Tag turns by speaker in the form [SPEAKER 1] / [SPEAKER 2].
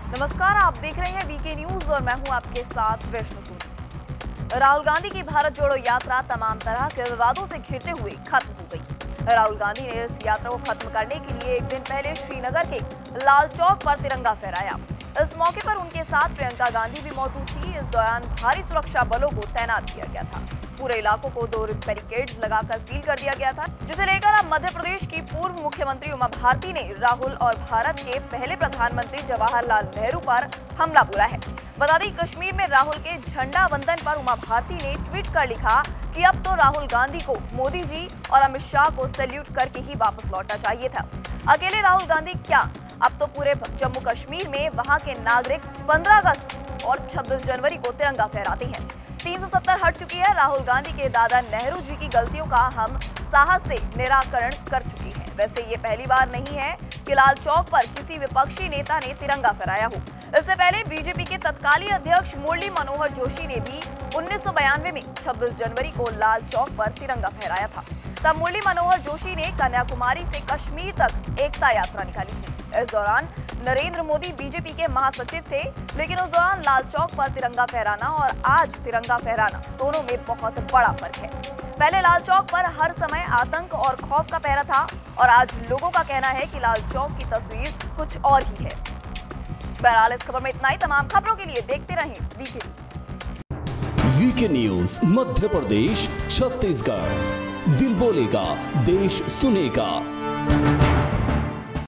[SPEAKER 1] नमस्कार, आप देख रहे हैं वीके न्यूज और मैं हूं आपके साथ वैष्णो सूरी। राहुल गांधी की भारत जोड़ो यात्रा तमाम तरह के विवादों से घिरते हुए खत्म हो गई। राहुल गांधी ने इस यात्रा को खत्म करने के लिए एक दिन पहले श्रीनगर के लाल चौक पर तिरंगा फहराया। इस मौके पर उनके साथ प्रियंका गांधी भी मौजूद थी। इस दौरान भारी सुरक्षा बलों को तैनात किया गया था। पूरे इलाकों को 2 बैरिकेड्स लगाकर सील कर दिया गया था, जिसे लेकर अब मध्य प्रदेश की पूर्व मुख्यमंत्री उमा भारती ने राहुल और भारत के पहले प्रधानमंत्री जवाहरलाल नेहरू पर हमला बोला है। बता दें, कश्मीर में राहुल के झंडा वंदन पर उमा भारती ने ट्वीट कर लिखा कि अब तो राहुल गांधी को मोदी जी और अमित शाह को सैल्यूट करके ही वापस लौटना चाहिए था। अकेले राहुल गांधी क्या, अब तो पूरे जम्मू कश्मीर में वहां के नागरिक 15 अगस्त और 26 जनवरी को तिरंगा फहराते हैं। 370 हट चुकी है। राहुल गांधी के दादा नेहरू जी की गलतियों का हम साहस से निराकरण कर चुके हैं। वैसे ये पहली बार नहीं है कि लाल चौक पर किसी विपक्षी नेता ने तिरंगा फहराया हो। इससे पहले बीजेपी के तत्कालीन अध्यक्ष मुरली मनोहर जोशी ने भी 1992 में 26 जनवरी को लाल चौक पर तिरंगा फहराया था। तब मुरली मनोहर जोशी ने कन्याकुमारी से कश्मीर तक एकता यात्रा निकाली थी। इस दौरान नरेंद्र मोदी बीजेपी के महासचिव थे, लेकिन उस दौरान लाल चौक पर तिरंगा फहराना और आज तिरंगा फहराना दोनों में बहुत बड़ा फर्क है। पहले लाल चौक पर हर समय आतंक और खौफ का पहरा था और आज लोगों का कहना है कि लाल चौक की तस्वीर कुछ और ही है। बहरहाल इस खबर में इतना ही। तमाम खबरों के लिए देखते रहें VK news.
[SPEAKER 2] VK news Madhya Pradesh, Chhattisgarh. दिल बोलेगा, देश सुनेगा।